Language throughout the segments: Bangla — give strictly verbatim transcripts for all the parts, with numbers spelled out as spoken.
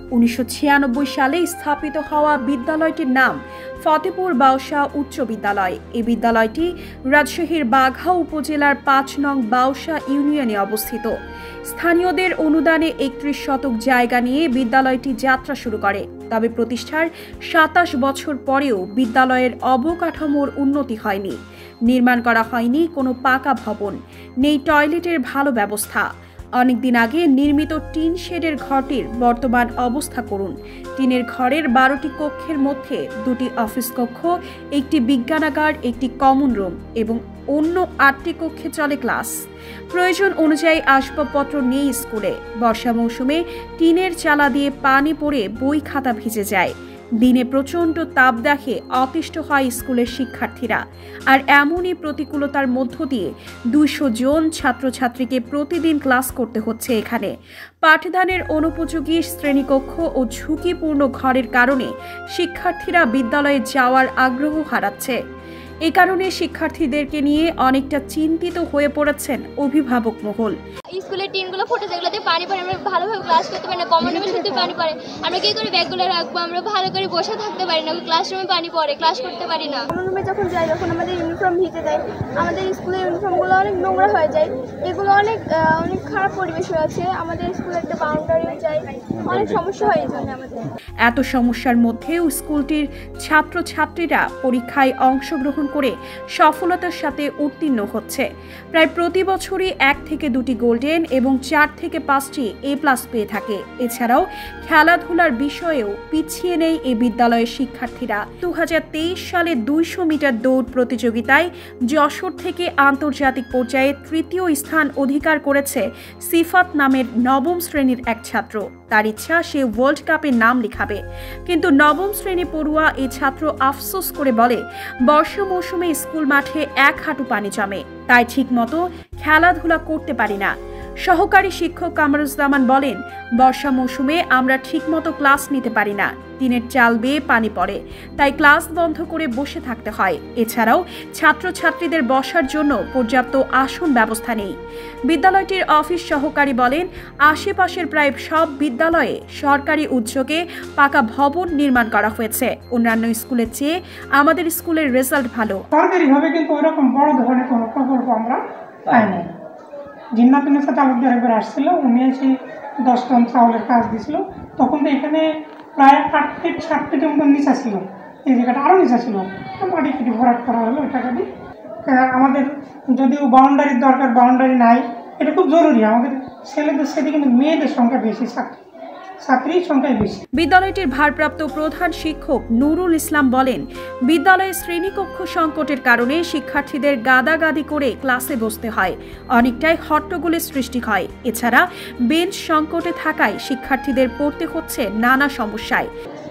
উনিশশো ছিয়ানব্বই সালে স্থাপিত হওয়া বিদ্যালয়টির নাম ফতেপুর বাউশা উচ্চ বিদ্যালয়। এই বিদ্যালয়টি রাজশাহীর বাঘা উপজেলার পাঁচ নং বাউশা ইউনিয়নে অবস্থিত। স্থানীয়দের অনুদানে একত্রিশ শতক জায়গা নিয়ে বিদ্যালয়টি যাত্রা শুরু করে। তবে প্রতিষ্ঠার সাতাশ বছর পরেও বিদ্যালয়ের অবকাঠামোর উন্নতি হয়নি। নির্মাণ করা হয়নি কোনো পাকা ভবন, নেই টয়লেটের ভালো ব্যবস্থা। অনেকদিন আগে নির্মিত টিন শেডের ঘরটির বর্তমান অবস্থা করুন। টিনের ঘরের বারোটি কক্ষের মধ্যে দুটি অফিস কক্ষ, একটি বিজ্ঞানাগার, একটি কমন রুম এবং অন্য আটটি কক্ষে চলে ক্লাস। প্রয়োজন অনুযায়ী আসবাবপত্র নেই স্কুলে। বর্ষা মৌসুমে টিনের চালা দিয়ে পানি পড়ে বই খাতা ভিজে যায়। দিনে প্রচণ্ড তাপদাহে অতিষ্ঠ হয় স্কুলের শিক্ষার্থীরা। আর এমনই প্রতিকূলতার মধ্য দিয়ে দুইশো জন ছাত্রছাত্রীকে প্রতিদিন ক্লাস করতে হচ্ছে এখানে। পাঠদানের অনুপযোগী শ্রেণীকক্ষ ও ঝুঁকিপূর্ণ ঘরের কারণে শিক্ষার্থীরা বিদ্যালয়ে যাওয়ার আগ্রহ হারাচ্ছে। এ কারণে শিক্ষার্থীদেরকে নিয়ে অনেকটা চিন্তিত হয়ে পড়েছেন অভিভাবক মহল। স্কুলের টিনগুলো ফুটে, যেগুলোতে পানি পড়ে, আমরা ভালোভাবে ক্লাস করতে পারি না। কমন রুমে শুধু পানি পড়ে, আমরা কি করে ব্যাগগুলো রাখবো? আমরা ভালো করে বসে থাকতে পারি না, ক্লাসরুমে পানি পড়ে, ক্লাস করতে পারি না। কমন রুমে যখন যাই তখন আমাদের ইউনিফর্ম ভিজে যায়, আমাদের স্কুলের ইউনিফর্মগুলো অনেক নোংরা হয়ে যায়। এগুলো অনেক অনেক খারাপ পরিবেশ হয়েছে। আমাদের স্কুলের একটা বাউন্ডারিও যায়, অনেক সমস্যা হয় এই জন্য আমাদের। এত সমস্যার মধ্যেও স্কুলটির ছাত্রছাত্রীরা পরীক্ষায় অংশগ্রহণ করে সফলতার সাথে উত্তীর্ণ হচ্ছে। প্রায় প্রতি বছরই এক থেকে দুটি গোল্ডেন এবং চার থেকে পাঁচটি এ প্লাস পেয়ে থাকে। এছাড়াও খেলাধুলার বিষয়েও পিছিয়ে নেই এই বিদ্যালয়ের শিক্ষার্থীরা। দু হাজার তেইশ সালে দুইশো মিটার দৌড় প্রতিযোগিতায় যশোর থেকে আন্তর্জাতিক পর্যায়ে তৃতীয় স্থান অধিকার করেছে সিফাত নামের নবম শ্রেণীর এক ছাত্র। তার ইচ্ছা সে ওয়ার্ল্ড কাপে নাম লেখাবে, কিন্তু নবম শ্রেণী পড়ুয়া এই ছাত্র আফসোস করে বলে, বর্ষা মৌসুমে স্কুল মাঠে এক হাঁটু পানি জমে, তাই ঠিক মতো খেলাধুলা করতে পারি না। সহকারী শিক্ষক কামরুজ্জামান বলেন, বর্ষা মৌসুমে আমরা ঠিকমতো ক্লাস নিতে পারি না। টিনের চাল বেয়ে পানি পড়ে, তাই ক্লাস বন্ধ করে বসে থাকতে হয়। এছাড়াও ছাত্রছাত্রীদের বসার জন্য পর্যাপ্ত আসন ব্যবস্থা নেই। বিদ্যালয়টির অফিস সহকারী বলেন, আশেপাশের প্রায় সব বিদ্যালয়ে সরকারি উদ্যোগে পাকা ভবন নির্মাণ করা হয়েছে। অন্যান্য স্কুলের চেয়ে আমাদের স্কুলের রেজাল্ট ভালো। সরকারিভাবে কিন্তু ওইরকম বড় ধরনের কোনো প্রকল্প আমরা পাইনি। জিন্নাতুনের সাথে তালুকদার একবার আসছিল, উনি এসে দশ টন চাউলের কাজ দিছিল। তখন তো এখানে প্রায় আট ফিট সাত ফিটের মতো নিচা ছিল, এই জায়গাটা আরও নিচা ছিল। মাটি কেটে ভরাট করা হলো ওই টাকা দিয়ে। আমাদের যদিও বাউন্ডারির দরকার, বাউন্ডারি নাই, এটা খুব জরুরি। আমাদের ছেলেদের সাথে কিন্তু মেয়েদের সংখ্যা বেশি, ছাত্র ছাত্রীর সংখ্যাই বেশি। বিদ্যালয়টির ভারপ্রাপ্ত প্রধান শিক্ষক নুরুল ইসলাম বলেন, বিদ্যালয়ে শ্রেণীকক্ষ সংকটের কারণে শিক্ষার্থীদের গাদাগাদি করে ক্লাসে বসতে হয়, অনেকটাই হট্টগোলের সৃষ্টি হয়। এছাড়া বেঞ্চ সংকটে থাকায় শিক্ষার্থীদের পড়তে হচ্ছে নানা সমস্যায়।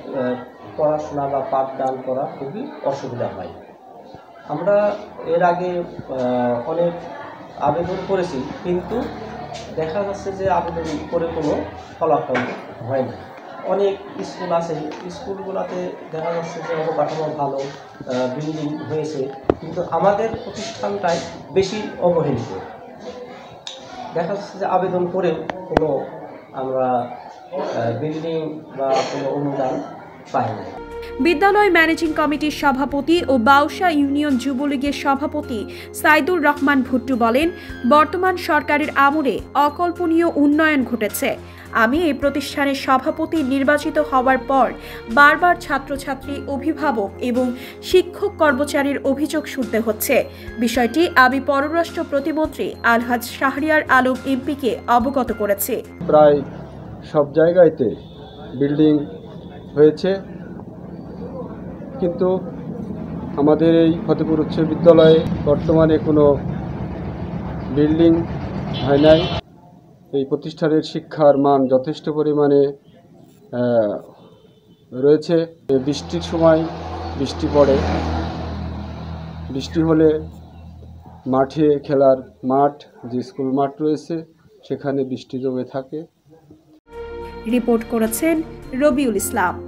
পড়াশোনা বা পাঠদান করা খুবই অসুবিধা হয়। আমরা এর আগে অনেক আবেদন করেছি, কিন্তু দেখা যাচ্ছে যে আবেদন করে কোনো ফলাফল হয় না। অনেক স্কুল আছে, স্কুলগুলোতে দেখা যাচ্ছে যে অবকাঠামো ভালো, বিল্ডিং হয়েছে, কিন্তু আমাদের প্রতিষ্ঠানটাই বেশি অবহেলিত। দেখা যাচ্ছে যে আবেদন করেও কোনো আমরা বিল্ডিং বা কোনো অনুদান পাই না। বিদ্যালয় ম্যানেজিং কমিটির সভাপতি ও বাউশা ইউনিয়ন যুবলীগের সভাপতি সাইদুর রহমান ভুট্টু বলেন, বর্তমান সরকারের আমলে অকল্পনীয় উন্নয়ন ঘটেছে। আমি এই প্রতিষ্ঠানের সভাপতি নির্বাচিত হওয়ার পর বারবার ছাত্রছাত্রী, অভিভাবক এবং শিক্ষক কর্মচারীর অভিযোগ শুনতে হচ্ছে। বিষয়টি আমি পররাষ্ট্র প্রতিমন্ত্রী আলহাজ শাহরিয়ার আলম এমপিকে অবগত করেছি। প্রায় সব জায়গাতে বিল্ডিং হয়েছে, কিন্তু আমাদের এই ফতেপুর উচ্চ বিদ্যালয়ে বর্তমানে কোনো বিল্ডিং হয় নাই। এই প্রতিষ্ঠানের শিক্ষার মান যথেষ্ট পরিমাণে রয়েছে। বৃষ্টির সময় বৃষ্টি পড়ে, বৃষ্টি হলে মাঠে খেলার মাঠ, যে স্কুল মাঠ রয়েছে, সেখানে বৃষ্টি জমে থাকে। রিপোর্ট করেছেন রবিউল ইসলাম।